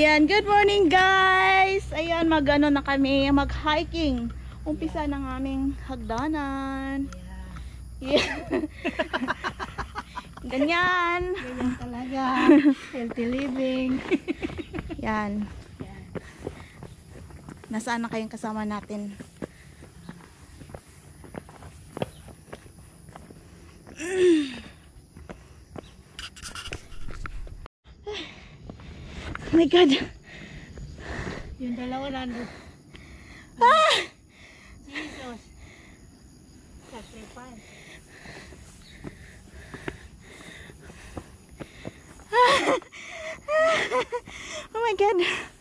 Ayan, good morning guys. Ayan, mag-ano na kami, mag-hiking. Umpisa ng aming hagdanan. Yeah. Ganyan. Ganyan talaga. Healthy living. Yan. Nasaan na kayong kasama natin? Oh my God. Yung dalawa nandun. Ah! Jesus. Sacrifice. Oh my God.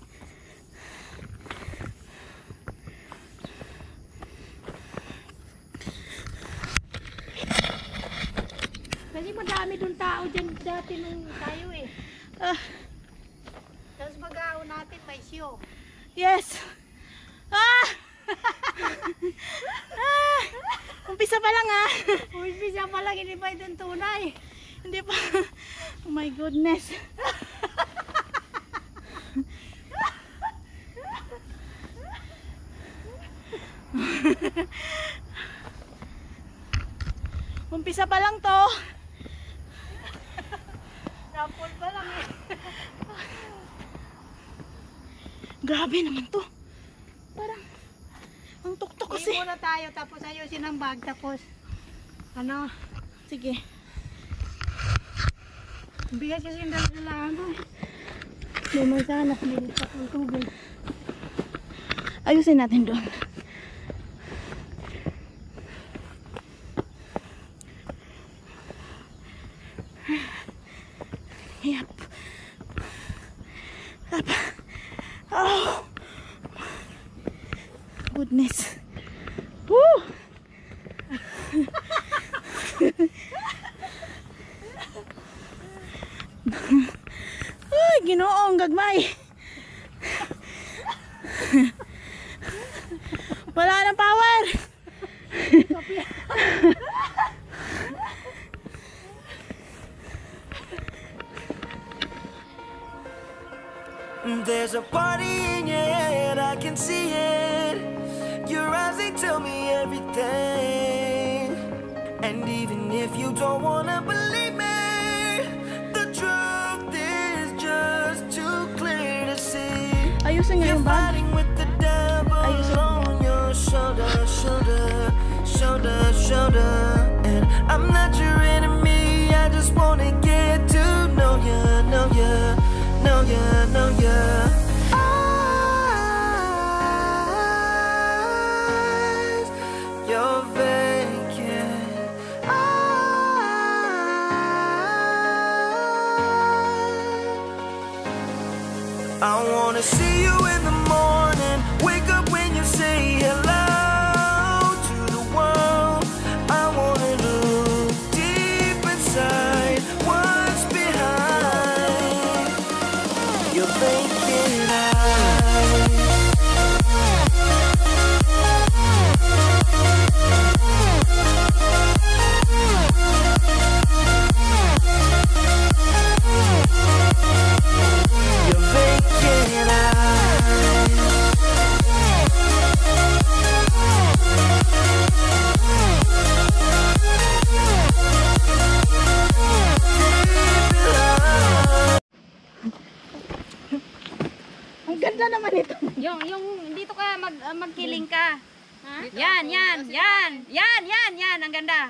Kasi madami dun tao dyan dati nung tayo eh. Tapos mag-aon natin may show. Yes. Ah! Ah! Umpisa pa lang ah. Umpisa pa lang, hindi pa itong tunay. Hindi pa. Oh my goodness. Umpisa pa lang to. Sample pa lang eh. Grabe naman to. Parang ang tuktok kasi. Hindi muna tayo tapos ayusin ang bag tapos ano. Sige. Bigas kasi yung dalalaan ko eh. Lumay sana, bilis pa ng tubig. Ayusin natin doon. Yep. Up. Oh. Goodness. Woo. Ay, Ginoong gagmay. Wala nang power. There's a party in your head, I can see it. Your eyes, they tell me everything. And even if you don't wanna believe me, the truth is just too clear to see. Ayusin nga You're yung bag. fighting with the devil on your shoulder, shoulder, shoulder, shoulder. And I'm not your enemy, I just wanna get to know you, know you, know you, know you. Eyes, you're vacant. I wanna see you in the morning, wake up when you say hello to the world. I wanna look deep inside what's behind your vacant eyes. Your vacant eyes. Ang ganda naman ito. Yung dito ka magkiling ka. Ha? Yan, ang ganda.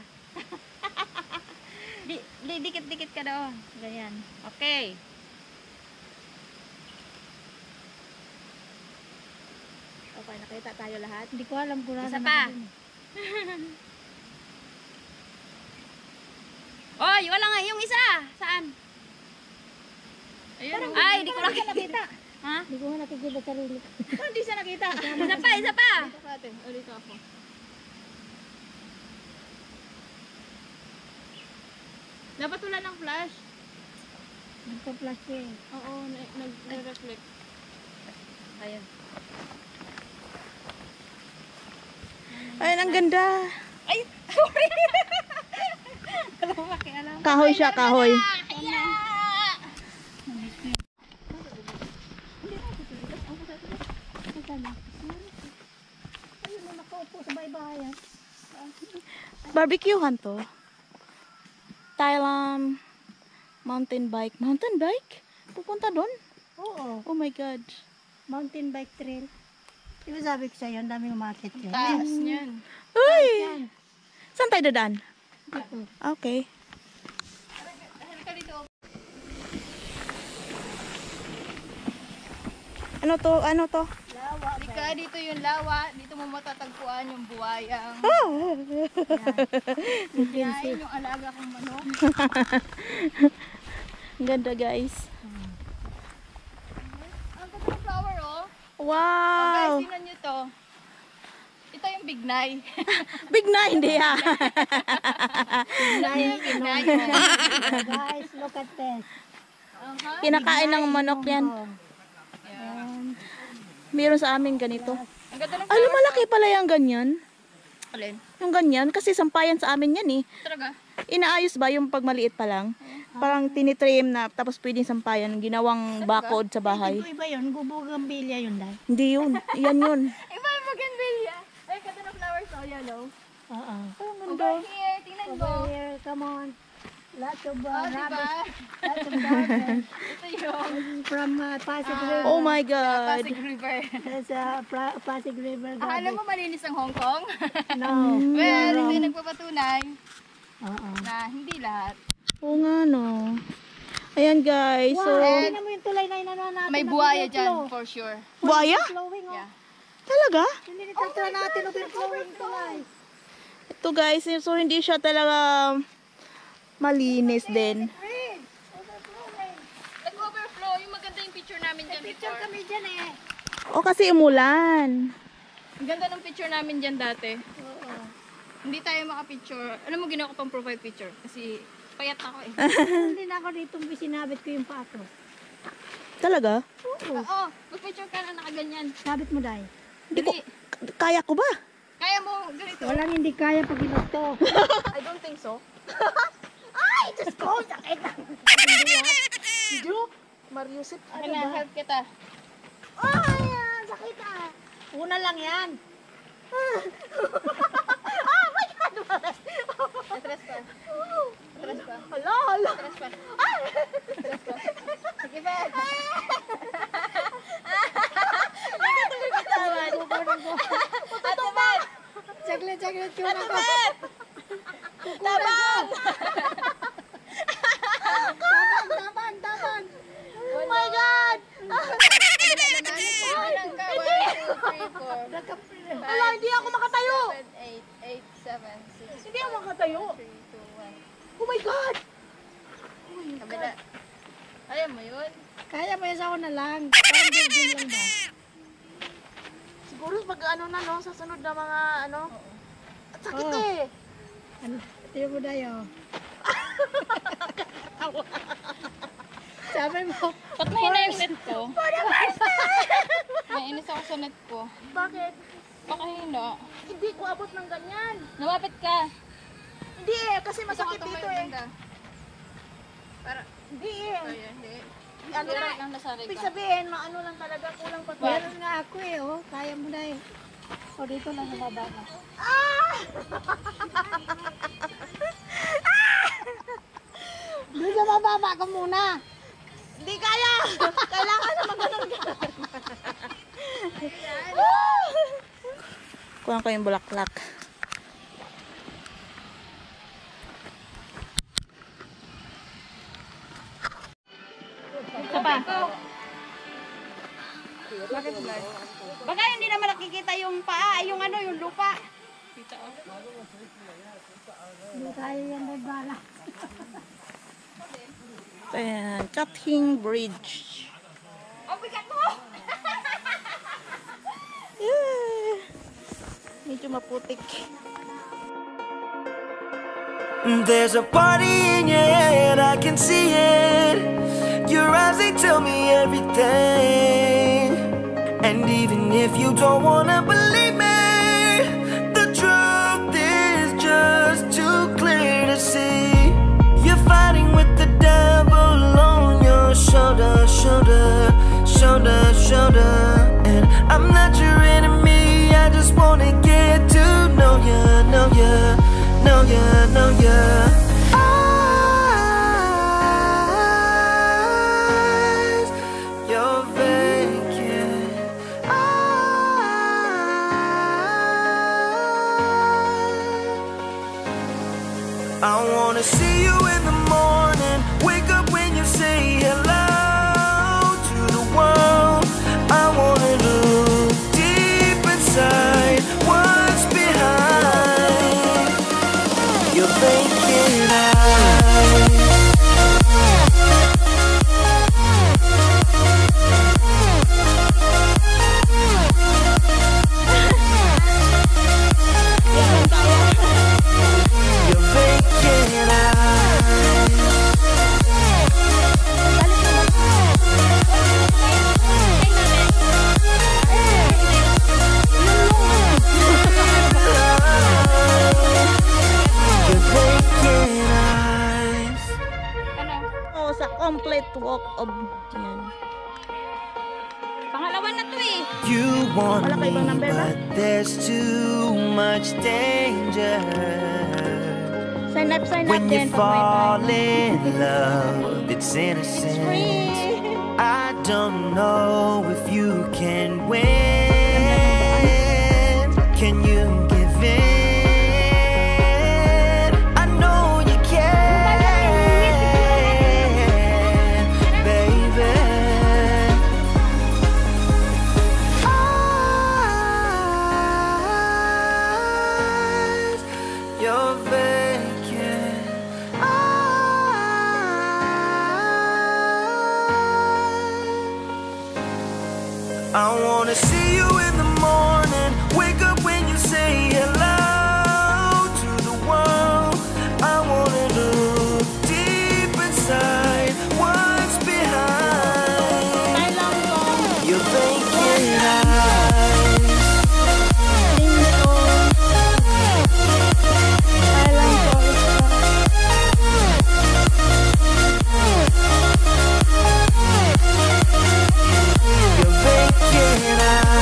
Dikit-dikit ka doon. Ganyan. Okay. Okay, nakita tayo lahat. Hindi ko alam kung Isa nasa pa. Oy, wala nga yung isa. Saan? Ayun. Ay, di ko nakita. Ha? Hindi ko nga nakikita sarili ko. Hindi siya nakita. Isa pa, isa pa. Dito ka ate. O, dito ako. Dapat wala ng flash. Nagpa-flash ko eh. Oo, nag-reflect. Ayun. Ayun, ang ganda. Ay, sorry. Alam mo makialam. Kahoy siya, kahoy. Kaya. Hindi barbecuehan to. Thailand mountain bike. Mountain bike? Pupunta doon? Oo. Oh my God. Mountain bike trail. Di ba sabi ko sa'yo, ang daming umakit dyan. Taas niyan. Uy! Yan. Saan tayo dadaan? Dito. Okay. Halika dito. Ano to? Ano to? Halika dito yung lawa. Dito mo matatagpuan yung buwayang. Yain yung alaga kong manok. Ang ganda guys. Ang ganda ng flower oh. Wow! Guys, tingnan nyo to. Ito yung bignay. Big na hindi ha. Ito yung bignay. Guys, look at this. Kinakain ng manok yan. Meron sa amin ganito. Ang ganda ng Ay, lumalaki pala yung ganyan. alin. Yung ganyan. Kasi sampayan sa amin yan eh. Talaga. Inaayos ba yung pagmaliit pa lang? Parang tinitrim na tapos pwedeng sampayan. Ginawang bakod sa bahay. Ito iba yun, gubugambilya yun dahil. Hindi yun. Yan yun. Iba yung magandilya. Ay, ganda ng flowers oh, yellow. Oo. Over here, tingnan mo. Over here, come on. Lots of Oh, diba? rabbits. Lots of dogs. Ito yung From Pasig River. Oh my God. Pasig River. There's Pasig River. Akala mo malinis ang Hong Kong? No. Well, ito yung nagpapatunay Oo. na hindi lahat. Oo nga no. Ayan guys. So, Wow, tingnan mo yung tulay na inano natin. May buhaya dyan, for sure. buhaya? Flowing, oh. Yeah. Talaga? Hindi nito natin overflowing tulay. Ito guys, so hindi siya talaga malinis din. Nag-overflow. Yung maganda yung picture namin dyan Picture before. kami dyan eh. O kasi umulan. Ang ganda ng picture namin dyan dati. Oo. Hindi tayo makapicture. Alam mo, ginawa ko pang profile picture. Kasi payat ako eh. Hindi na ako dito sinabit ko yung pato. Talaga? Oo, mag-picture ka na nakaganyan. Sabit mo dahil. Hindi ko, kaya ko ba? Kaya mo ganito. Walang hindi kaya pag ginagto. I don't think so. Ay, Diyos ko, sakit. Diyo? Mariusip. Ano na, help kita. Ay, sakit ah. Una lang yan. Atras pa. Atras pa. Hala, hala. Atras pa. Atras pa. Sige ba? Ate Beth! Saglit, saglit ko na ko. Tabang! Taban. Oh my God! Ilan ka? 1, 2, 3, 4, 5, Hala, hindi ako makatayo! 7, 8, 7, 6, Hindi ako makatayo. 3, 2, 1. Oh my God! Kabila. Ayaw mo yun? Kaya mo yun sa ako na lang. Parang building lang ba? Siguro pag ano na no, sa sunod na mga ano. At sakit Oo. eh. Ano? Tiyo mo dayo. Sabi mo, Ba't mahina yung net ko? Nainis ako sa net ko. Bakit? Baka hina. Hindi ko abot ng ganyan. Lumapit ka. Hindi eh, kasi masakit dito eh. Para, Hindi eh. kaya hindi. Ano Hirap na, lang nasaray ibig ka. sabihin, ano lang talaga, kulang pa. meron nga ako eh, oh. Kaya mo dahil. O dito lang sa baba ka. Doon sa bababa ka muna. Hindi kaya! Kailangan naman ganun. Kulang ko yung bulaklak. Isa pa. Bakit blur? Baka hindi naman nakikita yung paa, yung ano, yung lupa. Kita oh. Hindi kaya yan na bala. Ayan, Kathing Bridge. Ang bigat mo! Yeah. Medyo maputik. There's a party in your head, I can see it. Your eyes, they tell me everything. And even if you don't wanna believe me, the truth is just too clear to see. You're fighting with the devil on your shoulder, shoulder, shoulder, shoulder. And I'm not your enemy, I just wanna get to know you, know you, know ya, I know ya. Eyes, you're vacant. I wanna see you in the morning, wake up when you say hello to the world. I wanna look deep inside what's behind your vacant eyes. Your vacant eyes. Ano? Oh, sa complete walk of yan. Pangalawa na to eh. You want Wala ka ibang me, number ba? but there's too much danger. Sign up When you din. pag may fall time. in love, it's innocent. Free. I don't know if you can win. Can you give in? I know you can, baby. Eyes, you're vacant. I wanna see you in the morning, wake up when you say hello to the world. I wanna look deep inside what's behind Tayo lang ko. your vacant eyes. Tayo lang ko. Your vacant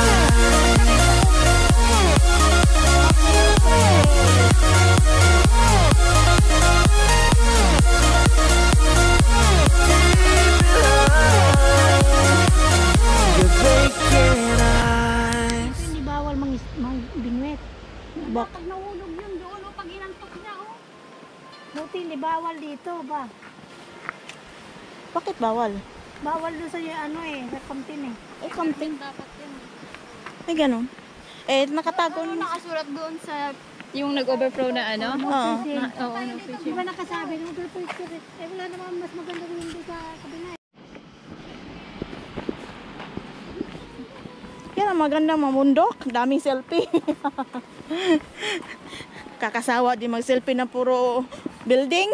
eyes. Your vacant eyes. Hindi bawal binwet. Bak. Pag nahulog yun doon, o pag inantok niya, oh. Buti hindi bawal dito ba? Bakit bawal? Bawal doon sa ano eh, sa kantin eh. Eh, something. Dapat yun. Ay, ganun. Eh, nakatago Ano na. nakasulat doon sa yung nag-overflow na ano? Oo. Oo, no Di fishing. ba nakasabi, no girlfriend spirit? Eh wala naman mas maganda rin doon sa kabila eh. Yan ang magandang mamundok. Daming selfie. Kakasawa di mag-selfie na puro building.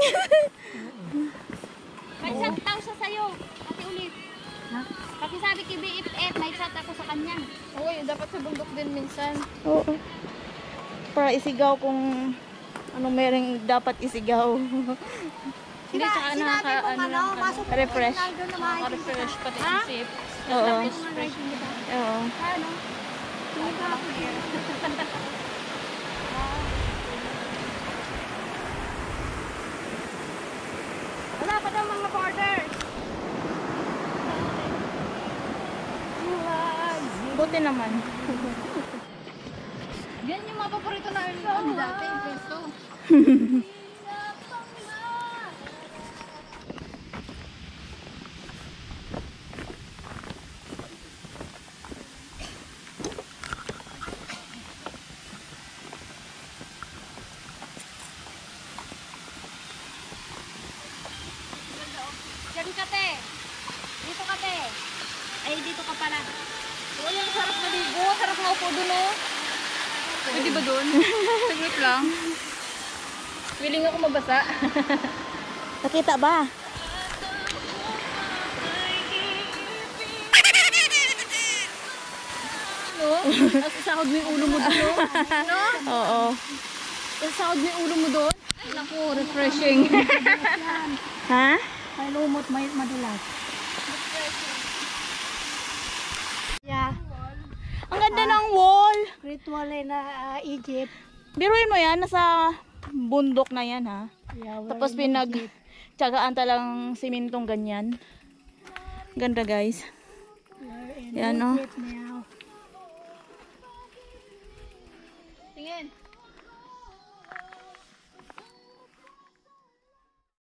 May chat daw siya sa'yo. Ate Ulit. Ha? Pakisabi kay BFF, may chat ako sa kanya. Oo, dapat sa bundok din minsan. Oo. Para isigaw kung ano merong dapat isigaw. Hindi, saka refresh. nakaka-refresh pati isip. Oo. Refresh. Oo. Ano? Wala pa daw mga borders. Buti naman. Yan yung mga paborito na ano dati, yung pesto. Diyan ka, te. Dito ka, te. Ay, dito ka pala. Oh, yung sarap maligo. Sarap nga upo dun, oh. Pwede ba dun? Saglit lang. Willing ako mabasa. Nakita ba? No? Tapos isahod mo yung ulo mo doon, no? No? Oo. Isahod mo yung ulo mo doon. Ay, naku, refreshing. Ha? May lumot, may madulas. Yeah. Ang ganda ng wall. Ritual eh na Egypt. Biruin mo yan, nasa bundok na yan ha. Yeah, we're Tapos in the jeep. tsagaan talang simintong ganyan. Ganda guys. We're in Yan, the no? jeep now. Tingin.